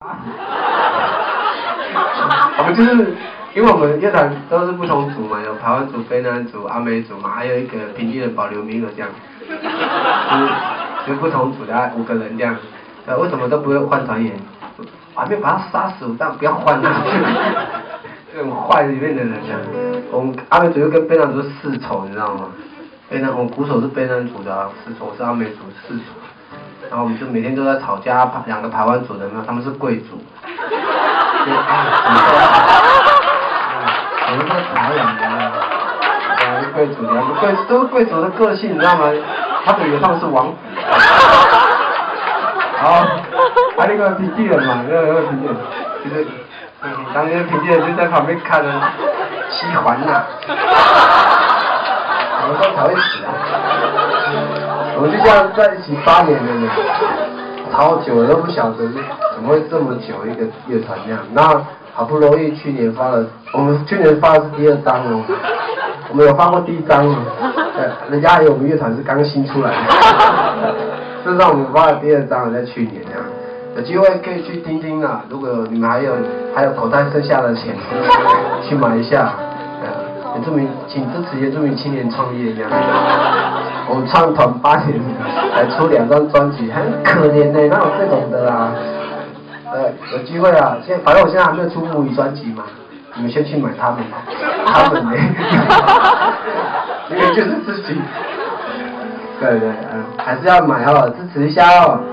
我们就是因为我们乐团都是不同组嘛，有台湾组、卑南组、阿美组嘛，还有一个平地的保留名额这样，就是不同组大概5个人这样。为什么都不会换团员？还没把他杀死，但不要换他。这种坏里面的人这样。我们阿美组又跟卑南组是世仇，你知道吗？我们鼓手是卑南组的世仇，我是阿美组世仇。然后我们就每天都在吵架，2个台湾组的呢，他们是贵族。我们是台湾的，贵族的，都是贵族的个性，你知道吗？他们以为他们是王子。好，还有一个平地人嘛，那个平地人，就是当年平地人就在旁边看着7环呐，什么时候才会死啊？我们就这样在一起8年了呢，超久了都不晓得怎么会这么久一个乐团这样。那好不容易去年发了，我们去年发的是第2张哦，我们有发过第1张哦，人家还有我们乐团是刚新出来的。事实上我们发了第2张，在去年这样，有机会可以去听听啦。如果你们还有口袋剩下的钱，去买一下。原住民，请支持原住民青年创业这样。我们创团8年，才出2张专辑，很可怜呢，哪有这种的啦？有机会啊，反正我现在还没有出母语专辑嘛，你们先去买他们吧，他们呢，因为就是自己。对，还是要买哦，支持一下哦。